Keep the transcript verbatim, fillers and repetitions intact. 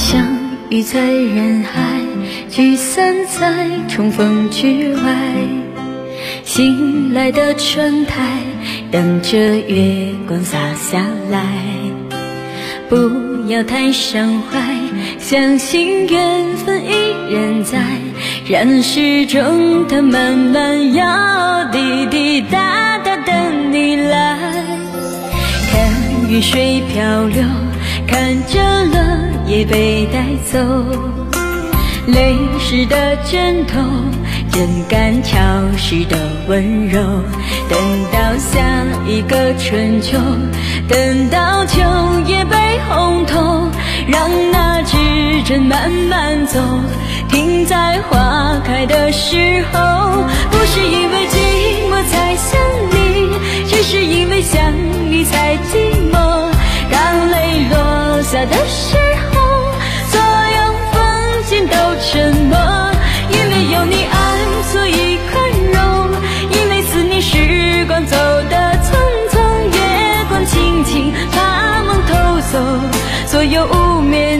相遇在人海，聚散在重逢之外。醒来的窗台，等着月光洒下来。不要太伤怀，相信缘分依然在，让时钟它慢慢摇，滴滴答答等你来。看雨水漂流，看着落叶被带走，泪湿的枕头，真感潮湿的温柔。等到下一个春秋，等到秋叶被红透，让那指针慢慢走，停在花开的时候。不是因为寂寞才想你，只是因为相遇才寂寞。当泪落下的时候，所有风景都沉默。因为有你爱，所以宽容，因为思念时光走得匆匆，月光轻轻把梦偷走，所有无眠